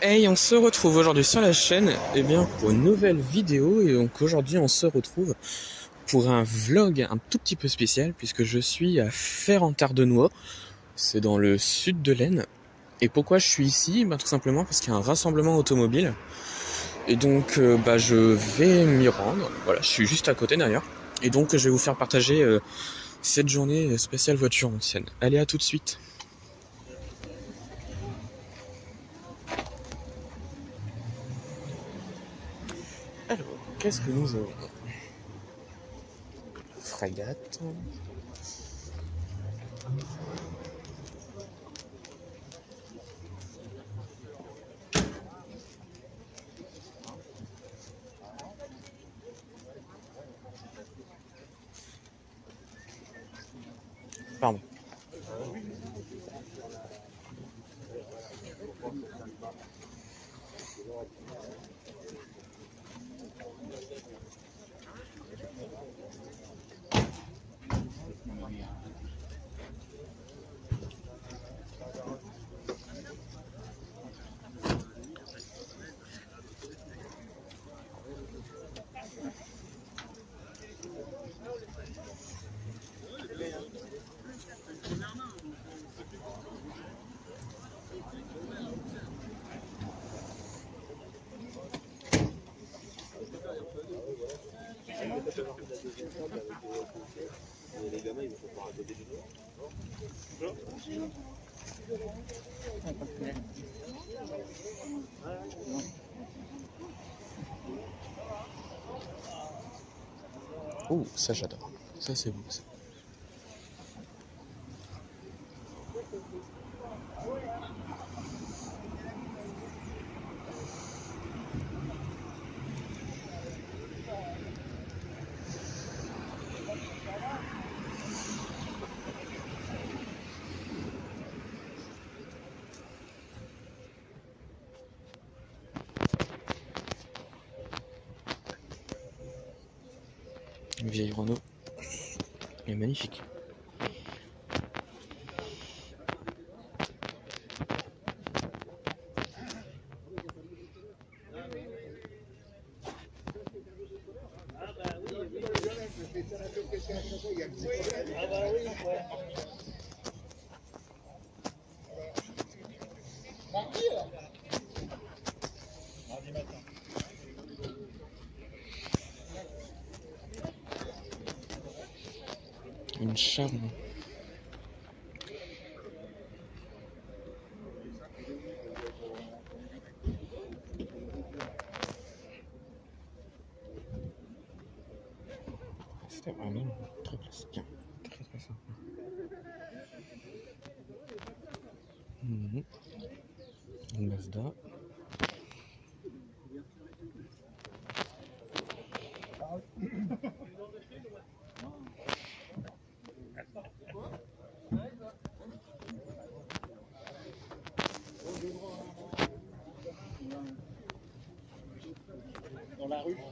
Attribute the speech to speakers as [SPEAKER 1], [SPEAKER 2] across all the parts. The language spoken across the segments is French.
[SPEAKER 1] Hey, on se retrouve aujourd'hui sur la chaîne pour une nouvelle vidéo et donc aujourd'hui on se retrouve pour un vlog un tout petit peu spécial puisque je suis à Fère-en-Tardenois, c'est dans le sud de l'Aisne. Et pourquoi je suis ici? Tout simplement parce qu'il y a un rassemblement automobile et donc je vais m'y rendre. Voilà, je suis juste à côté d'ailleurs et donc je vais vous faire partager cette journée spéciale voiture ancienne. Allez, à tout de suite. Alors, qu'est-ce que nous avons? Frégate. Pardon. Oh, ça j'adore. Ça c'est beau ça. Une vieille Renault. Elle est magnifique. Une charme. C'était vraiment très classique. Très très sympa. Une Mazda.
[SPEAKER 2] Dans la rue.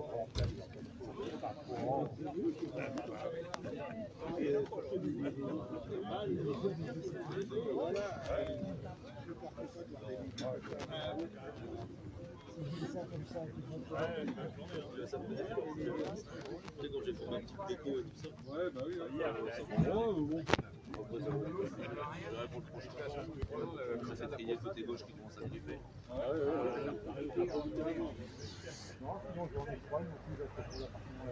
[SPEAKER 2] Ouais, bah oui,
[SPEAKER 3] Cette rayette côté gauche qui commence à gripper.
[SPEAKER 2] non, sinon j'en ai trois, donc nous avons trouvé l'appartement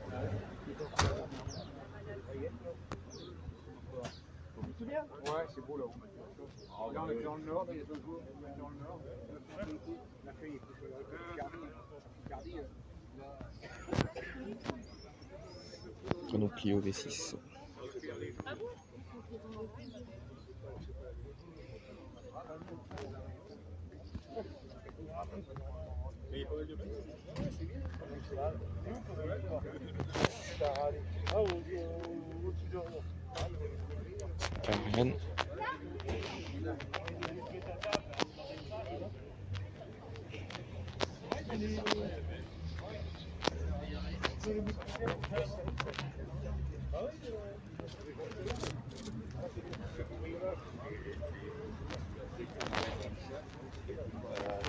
[SPEAKER 2] là-haut. Tu te souviens? Ouais, c'est beau là-haut. Là on est dans le nord, il y a 2 jours, on est dans le nord. On a fait Picardie.
[SPEAKER 1] Renault Clio V6. Cayenne.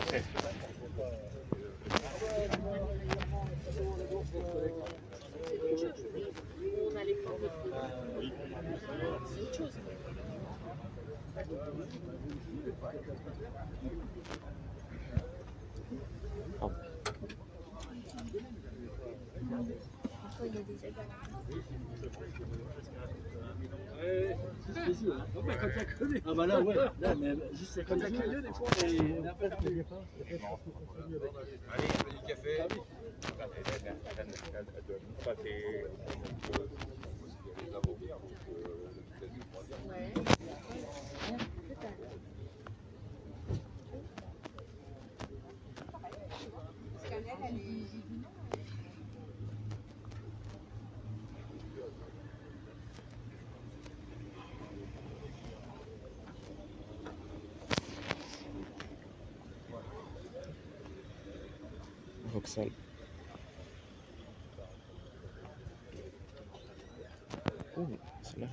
[SPEAKER 4] On a les formes de fruits. C'est autre chose.
[SPEAKER 1] Oh.
[SPEAKER 4] Parfois, il y a des aigales.
[SPEAKER 5] Ah bah là ouais, là, mais juste c'est comme ça qu'il y a des fois et après je ne sais pas.
[SPEAKER 3] Allez, un petit café.
[SPEAKER 4] Ouais.
[SPEAKER 1] Vauxhall. Oh, c'est là.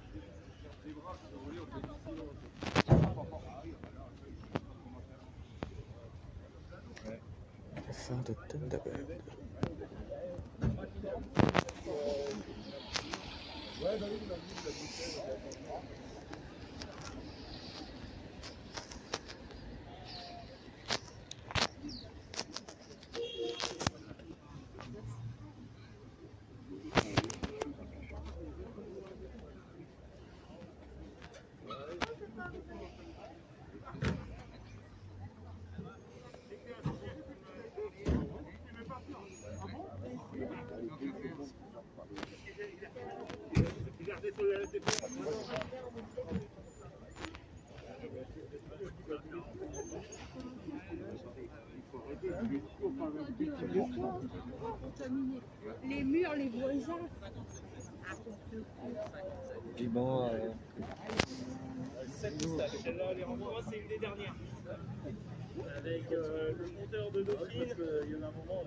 [SPEAKER 1] Phare de Thunderbird.
[SPEAKER 4] Les murs, les voisins.
[SPEAKER 5] Et bon,
[SPEAKER 6] Celle-là, c'est une des dernières. Avec le monteur de Dauphine. Il y en a un moment.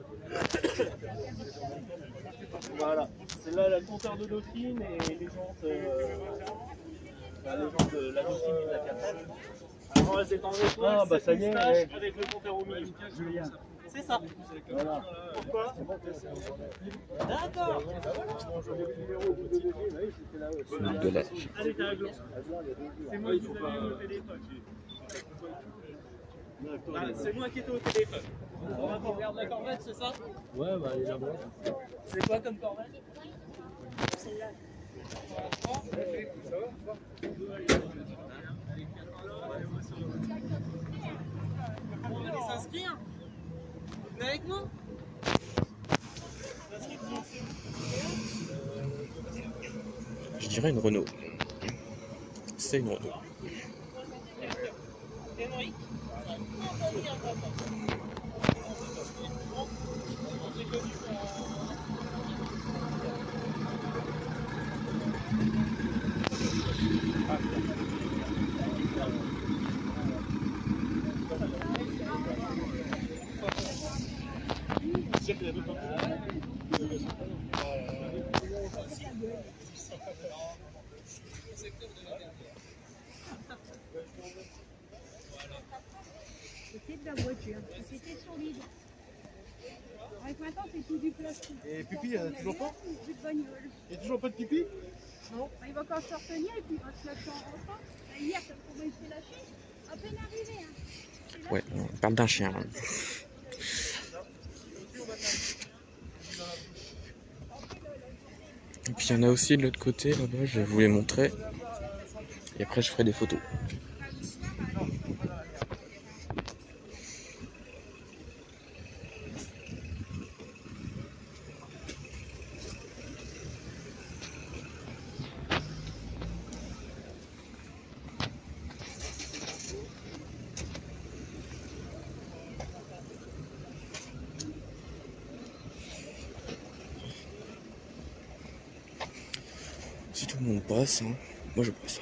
[SPEAKER 6] Voilà. Celle-là, le compteur de Dauphine et les jantes de la Dauphine et de la Capelle. Alors, c'est en étoile,
[SPEAKER 5] ah bah ça y est, ouais.
[SPEAKER 6] avec le compteur au milieu. C'est ça.
[SPEAKER 5] Voilà.
[SPEAKER 6] Pourquoi? D'accord.
[SPEAKER 1] De la...
[SPEAKER 6] Allez, t'as un gland. C'est moi qui vous avais eu au téléphone. Ah, c'est moi qui étais au téléphone. On regarde la corvette, c'est ça?
[SPEAKER 5] Ouais, bah il est là-bas.
[SPEAKER 6] C'est quoi comme corvette?
[SPEAKER 4] Celle-là.
[SPEAKER 6] On va aller s'inscrire. Venez avec moi.
[SPEAKER 1] Je dirais une Renault. C'est une Renault.
[SPEAKER 6] Henrik.
[SPEAKER 4] C'était de la voiture. C'était solide. Avec maintenant, c'est tout du plastique.
[SPEAKER 5] Et Pipi, toujours pas?
[SPEAKER 4] Plus de bagnole.
[SPEAKER 5] Il n'y a toujours pas de Pipi?
[SPEAKER 4] Non. Il va encore se retenir et puis il va se lâcher en rentrant. Hier, comment il s'est lâché? À peine arrivé. Hein.
[SPEAKER 1] Ouais, on parle d'un chien. Là. Et puis il y en a aussi de l'autre côté, là-bas, je vais vous les montrer. Et après je ferai des photos. Si tout le monde passe, hein, moi je passe.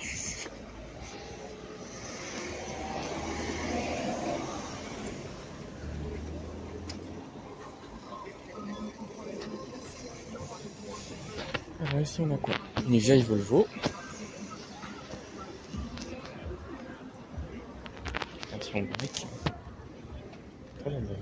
[SPEAKER 1] Alors ici on a quoi? Une vieille Volvo. Attention le break. pas l'endroit.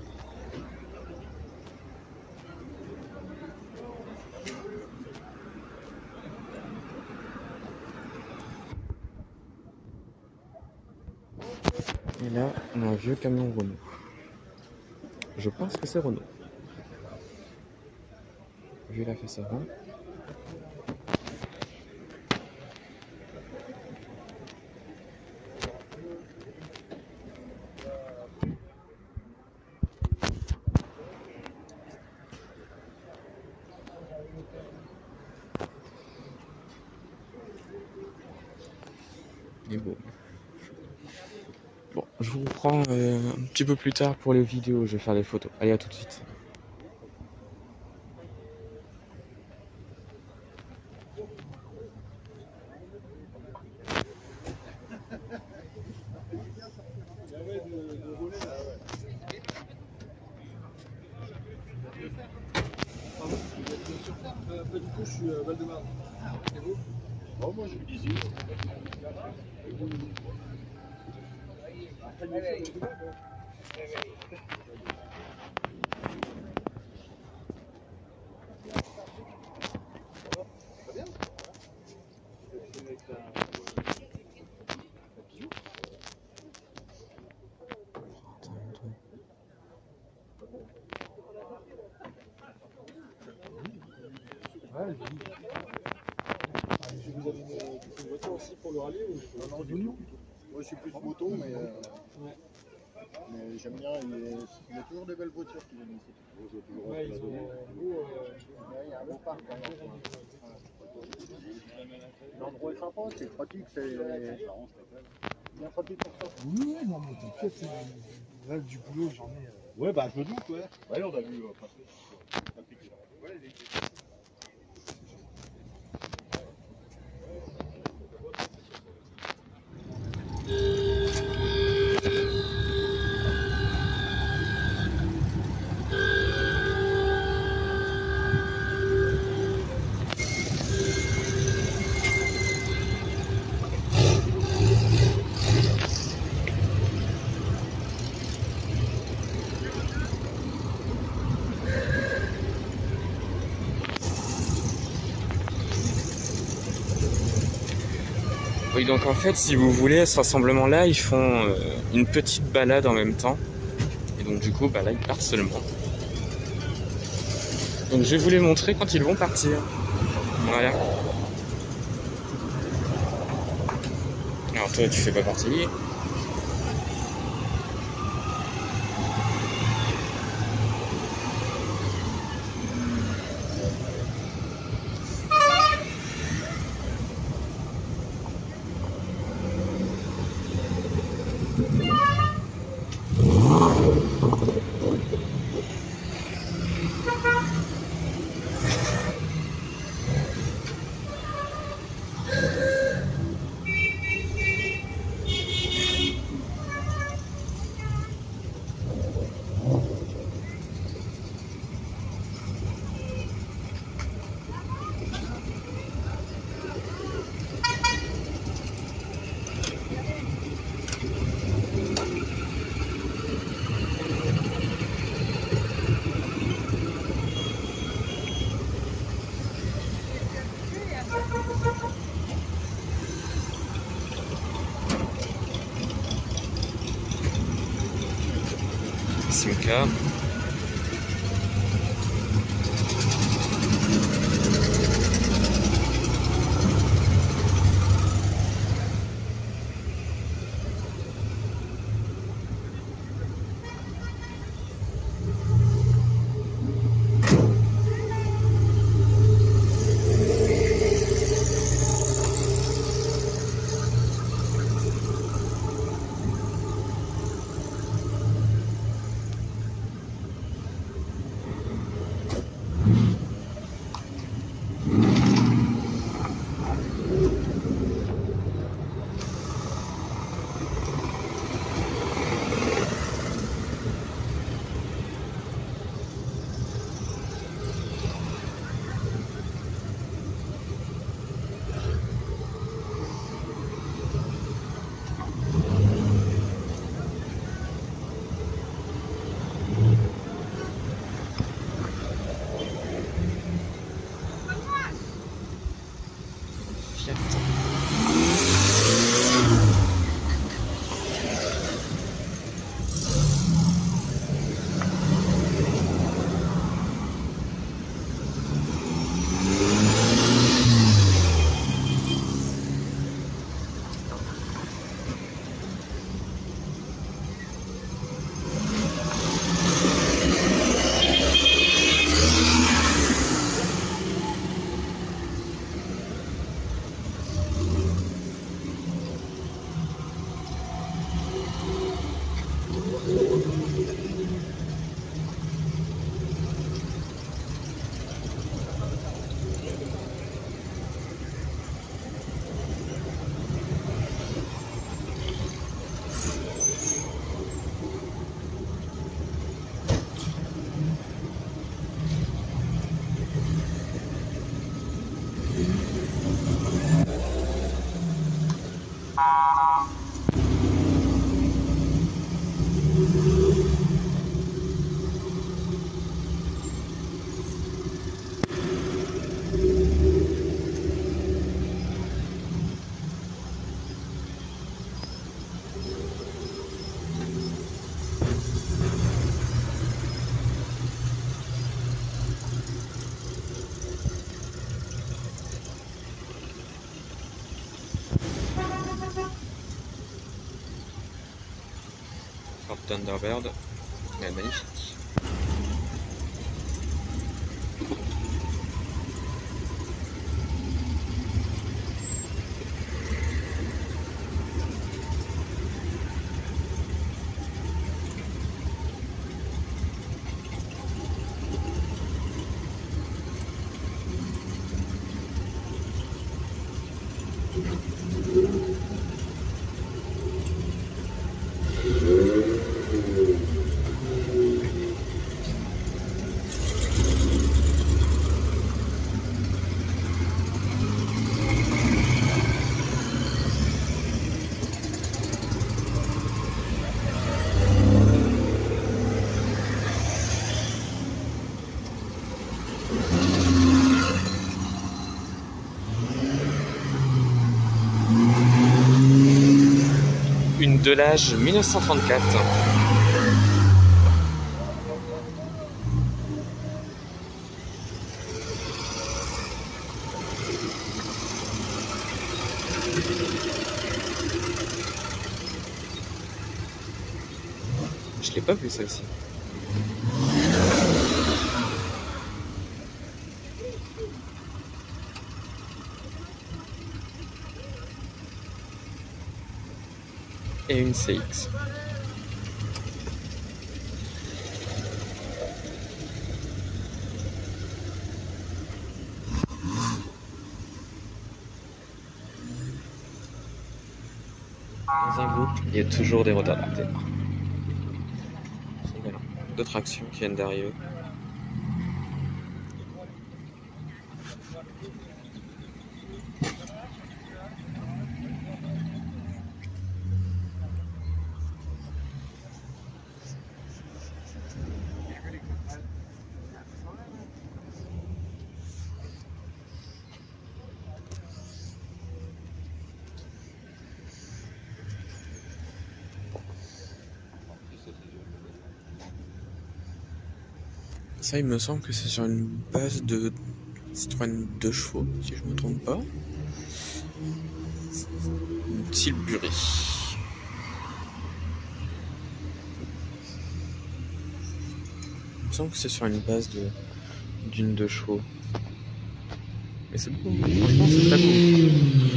[SPEAKER 1] Et là, on a un vieux camion Renault. Je pense que c'est Renault. Vu la face avant. Et bon. Bon, je vous reprends un petit peu plus tard pour les vidéos, je vais faire des photos. Allez, à tout de suite.
[SPEAKER 5] Du coup, je suis à Val-de-Marne. Et vous?
[SPEAKER 3] Bon, moi, je suis d'ici.
[SPEAKER 5] Ouais, je vous avez une voiture aussi pour le rallye ou...
[SPEAKER 3] Non, du tout. Moi, je suis plus moto, mais j'aime bien. Il y a toujours des belles voitures qui viennent ici.
[SPEAKER 5] Ouais, ils ont
[SPEAKER 3] Il y a un beau parc. L'endroit est sympa, c'est pratique, c'est bien pratique pour ça.
[SPEAKER 5] Oui, non, mais t'inquiète, là, du boulot, j'en ai.
[SPEAKER 3] Ouais, bah je me doute, ouais. Ouais, on a vu passer. Ouais,
[SPEAKER 1] Oui, donc en fait, si vous voulez, à ce rassemblement-là, ils font une petite balade en même temps. Et donc du coup, bah là, ils partent seulement. Donc je vais vous les montrer quand ils vont partir. Voilà. Alors toi, tu fais pas partie. Simca. Thunderbird. Elle est magnifique. Une Delage 1934. Je l'ai pas vu celle-ci. Et une CX. Dans un groupe, il y a toujours des retardataires. D'autres actions qui viennent d'arriver. Ça, il me semble que c'est sur une base de Citroën 2 chevaux, si je me trompe pas. Tilbury. Il me semble que c'est sur une base d'une 2 chevaux. Mais c'est beau, franchement c'est très beau.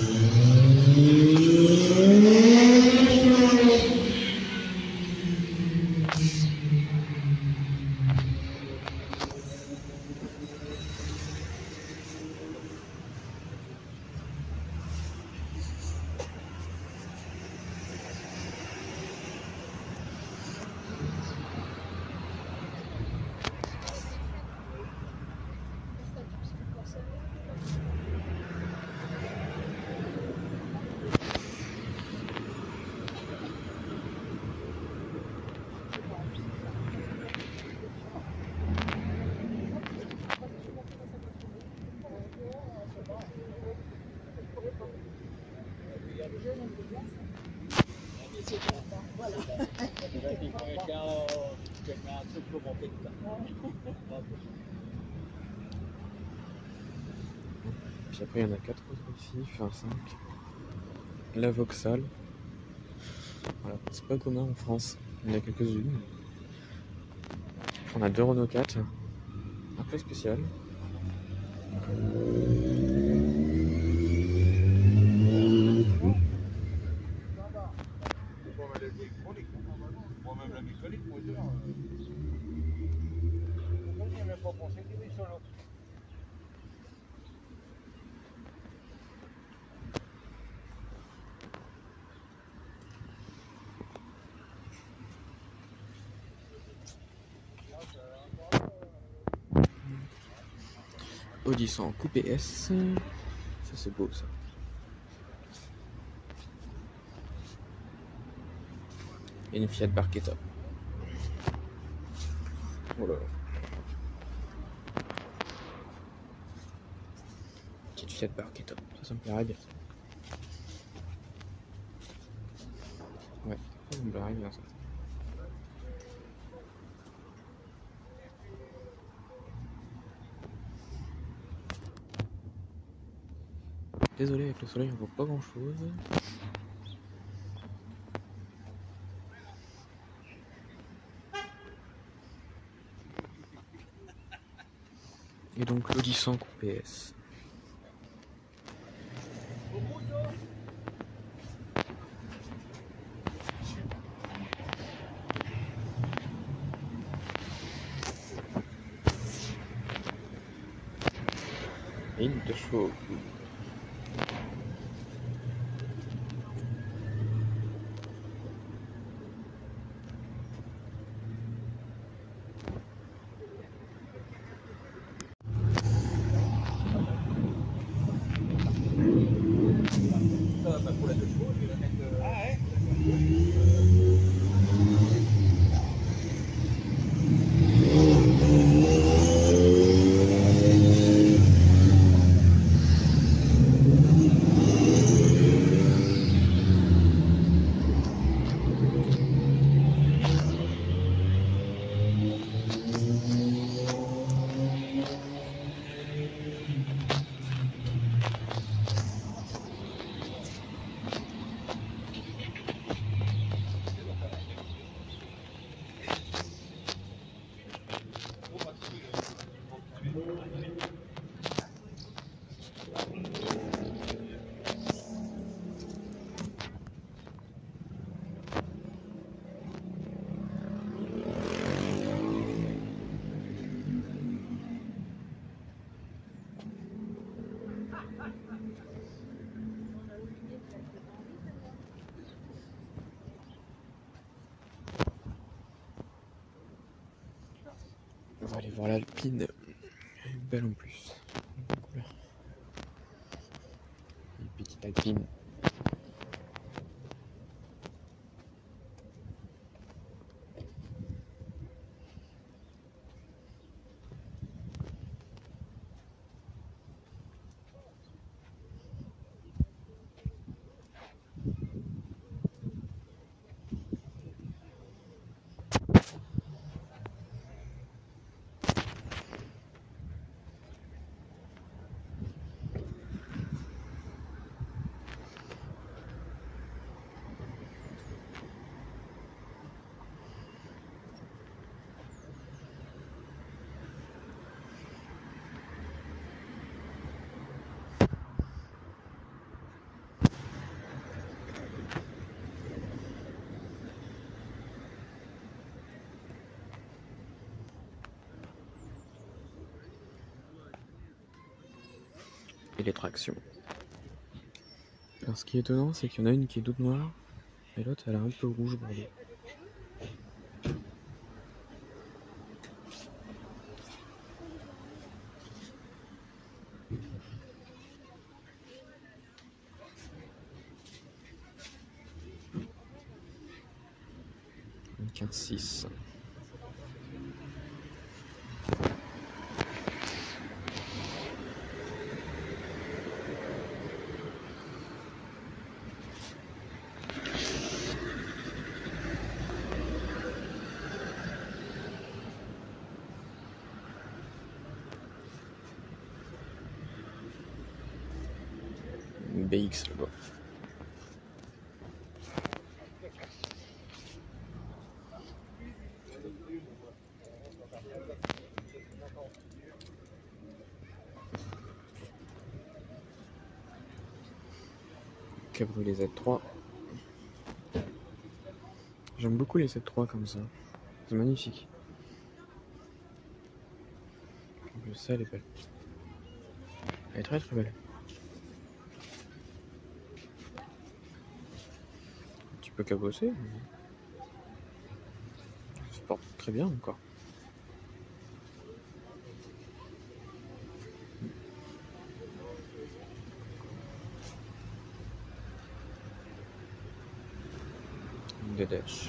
[SPEAKER 1] Puis après il y en a 4 autres ici, enfin 5. La Vauxhall. Voilà, c'est pas commun en France, il y en a quelques-unes. On a 2 Renault 4, un peu spécial.
[SPEAKER 2] Moi-même la mécanique, moteur. Moi, j'y ai même pas pensé qu'il y avait solo.
[SPEAKER 1] Audi 100 coupé S. Ça c'est beau ça. Et une Fiat Barchetta. Oh là là. Petite Fiat Barchetta. Ça me plairait bien. Ouais, ça me plairait bien ça. Désolé, avec le soleil on voit pas grand chose. Et donc l'Audissan PS. Inte så. On va aller voir l'Alpine. Elle est belle en plus. Une petite Alpine. Et les tractions. Alors ce qui est étonnant, c'est qu'il y en a une qui est toute noire et l'autre elle est un peu rouge bordeaux. Une 15-6. BX là-bas. Cabriolet Z3. J'aime beaucoup les Z3 comme ça. C'est magnifique. En plus, ça elle est belle. Elle est très très belle. Tu peux cabosser. Ça se porte très bien encore. Des dash.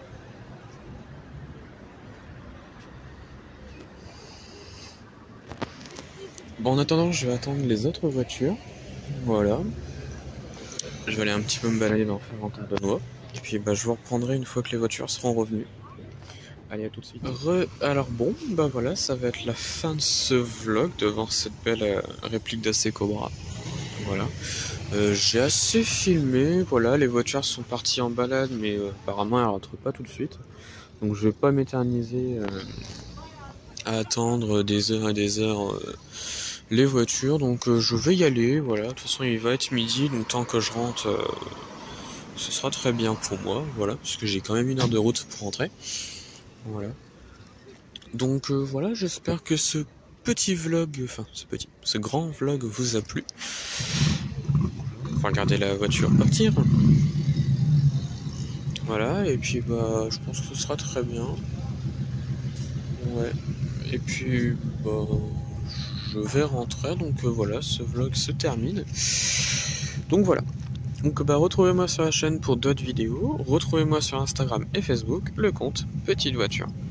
[SPEAKER 1] Bon, en attendant, je vais attendre les autres voitures. Voilà. Je vais aller un petit peu me balader dans Ferrand-Tardenois. Et puis bah, je vous reprendrai une fois que les voitures seront revenues. Allez, à tout de suite. Alors bon, bah voilà, ça va être la fin de ce vlog devant cette belle réplique d'AC Cobra. Voilà. J'ai assez filmé, voilà, les voitures sont parties en balade, mais apparemment elles rentrent pas tout de suite. Donc je vais pas m'éterniser à attendre des heures et des heures les voitures, donc je vais y aller, voilà. De toute façon il va être midi, donc tant que je rentre, ce sera très bien pour moi, voilà, parce que j'ai quand même 1 heure de route pour rentrer, voilà. Donc voilà, j'espère que ce petit vlog, enfin ce grand vlog vous a plu. On va regarder la voiture partir. Voilà, et puis bah je pense que ce sera très bien. Ouais. Et puis bah je vais rentrer, donc voilà, ce vlog se termine. Donc voilà. Donc bah retrouvez-moi sur la chaîne pour d'autres vidéos, retrouvez-moi sur Instagram et Facebook, le compte Petite Voiture.